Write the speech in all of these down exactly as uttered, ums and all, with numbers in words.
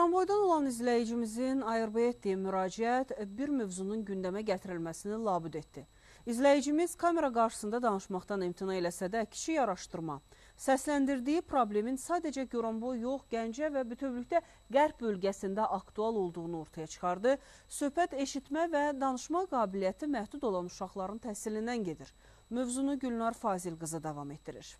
Goranboydan olan izləyicimizin ayırba etdiyi müraciət bir mövzunun gündəmə gətirilməsini labüd etdi. İzləyicimiz kamera qarşısında danışmaqdan imtina eləsə də kiçik araşdırma, səsləndirdiyi problemin sadəcə Goranboy yox, Gəncə və bütövlükdə Qərb bölgəsində aktual olduğunu ortaya çıxardı. Söhbət eşitmə və danışma qabiliyyəti məhdud olan uşaqların təhsilindən gedir. Mövzunu Gülnar Fazil qızı davam etdirir.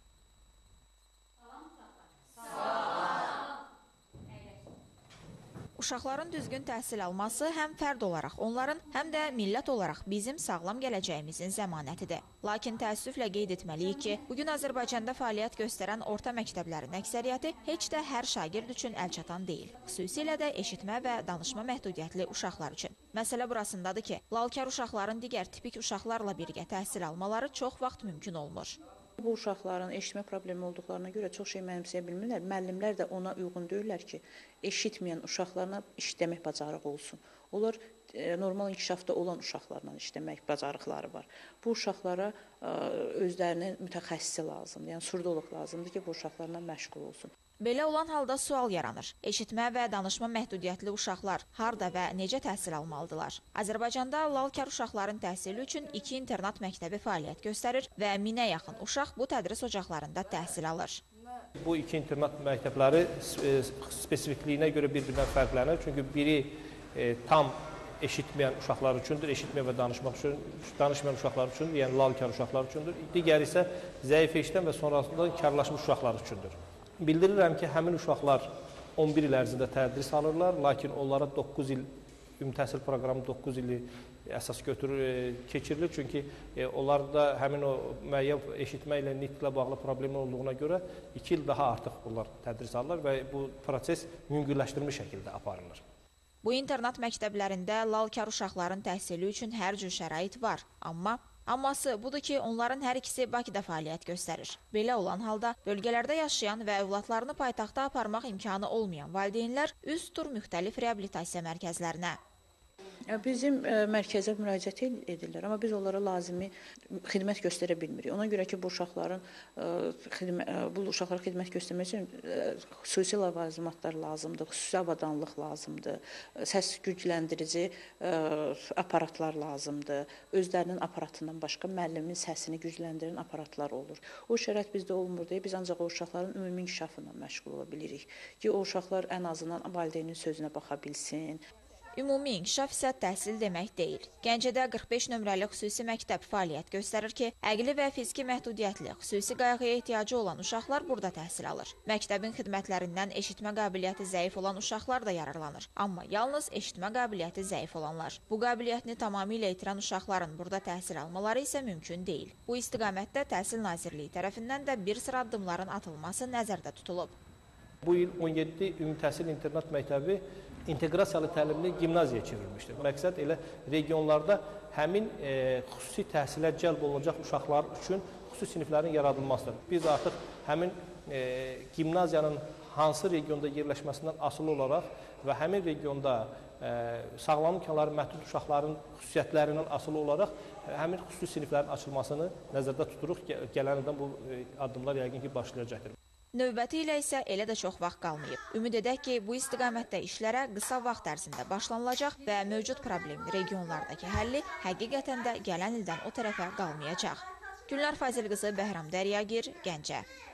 Uşaqların düzgün təhsil alması həm fərd olaraq onların, həm də millət olaraq bizim sağlam gələcəyimizin zəmanətidir. Lakin təəssüflə qeyd etməliyik ki, bugün Azərbaycanda fəaliyyət göstərən orta məktəblərin əksəriyyəti heç də hər şagird üçün əlçatan deyil. Xüsusilə də eşitmə və danışma məhdudiyyətli uşaqlar üçün. Məsələ burasındadır ki, lalkar uşaqların digər tipik uşaqlarla birgə təhsil almaları çox vaxt mümkün olmur. Bu uşaqların eşitmə problemi olduqlarına görə çox şey mənimsəyə bilmirlər. Müəllimlər də ona uyğun deyirlər ki, eşitməyən uşaqlarla işləmək bacarığı olsun. Onlar e, normal inkişafda olan uşaqlarla işləmək bacarıqları var. Bu uşaqlara e, özlərinin mütəxəssisi lazımdır, yəni surdoluq lazımdır ki, bu uşaqlarla məşğul olsun. Belə olan halda sual yaranır. Eşitmə və danışma məhdudiyyətli uşaqlar harda və necə təhsil almalıdırlar? Azərbaycanda lalkar uşaqların təhsili üçün iki internat məktəbi fəaliyyət göstərir və minə yaxın uşaq bu tədris ocaqlarında təhsil alır. Bu iki internat məktəbləri spesifikliyinə görə bir-birindən fərqlənir. Çünki biri e, tam eşitməyən uşaqlar üçündür, eşitmə və danışmaq üçün, danışmayan uşaqlar üçündür, yəni lalkar uşaqlar üçündür. Digəri isə zəif eşidən və sonrasında karlaşmış uşaqlar üçündür. Bildirirəm ki, həmin uşaqlar on bir il ərzində tədris alırlar, lakin onlara doqquz il, ümumi təhsil proqramı doqquz ili əsas götürür, keçirilir. Çünki e, onlarda həmin o müəyyən eşitmə ilə, nitqlə bağlı problem olduğuna görə iki il daha artıq bunlar tədris alırlar və bu proses yüngülləşdirilmiş şəkildə aparılır. Bu internat məktəblərində lalkar uşaqların təhsili üçün hər cür şərait var, amma Amması budur ki, onların hər ikisi Bakıda fəaliyyət göstərir. Belə olan halda bölgələrdə yaşayan və övladlarını paytaxta aparmaq imkanı olmayan valideynlər üz tutur müxtəlif reabilitasiya mərkəzlərinə. Bizim mərkəzə müraciət edirlər, amma biz onlara lazımi xidmət göstərə bilmirik. Ona görə ki, bu uşaqların bu uşaqlara xidmət göstərmək üçün xüsusi ləvazimatlar lazımdır, xüsusi avadanlıq lazımdır, səs gücləndirici aparatlar lazımdır, özlərinin aparatından başqa müəllimin səsini gücləndirən aparatlar olur. O şərait bizdə olmur deyə biz ancaq o uşaqların ümumi inkişafına məşğul ola bilirik ki, o uşaqlar ən azından valideynin sözünə baxa bilsin. Ümumi inkişaf isə təhsil demək deyil. Gəncədə qırx beş nömrəli xüsusi məktəb fəaliyyət göstərir ki, əqli və fiziki məhdudiyyətli, xüsusi qayğıya ehtiyacı olan uşaqlar burada təhsil alır. Məktəbin xidmətlərindən eşitmə qabiliyyəti zəif olan uşaqlar da yararlanır. Amma yalnız eşitmə qabiliyyəti zəif olanlar. Bu qabiliyyətini tamamilə itirən uşaqların burada təhsil almaları isə mümkün deyil. Bu istiqamətdə Təhsil Nazirliyi tərəfindən də bir sıra addımların atılması nəzərdə tutulub. Bu il on yeddi ümumi təhsil internat məktəbi inteqrasiyalı təlimli gimnaziyaya çevrilmişdir. Məqsəd elə regionlarda həmin e, xüsusi təhsilə cəlb olunacaq uşaqlar üçün xüsusi siniflərin yaradılmasıdır. Biz artıq həmin e, gimnaziyanın hansı regionda yerləşməsindən asılı olaraq və həmin regionda e, sağlam imkanları məhdud uşaqların xüsusiyyətlərindən asılı olaraq e, həmin xüsusi siniflərin açılmasını nəzərdə tuturuq. Gələn ildən bu e, addımlar yəqin ki, başlayacaqdır. Növbəti ilə isə elə də çox vaxt qalmayıb. Ümid edək ki, bu istiqamətdə işlərə qısa vaxt ərzində başlanılacaq və mövcud problemli regionlardakı həlli həqiqətən də gələn ildən o tərəfə qalmayacaq. Gülnar Fazil qızı, Bəhram Dəryagir, Gəncə.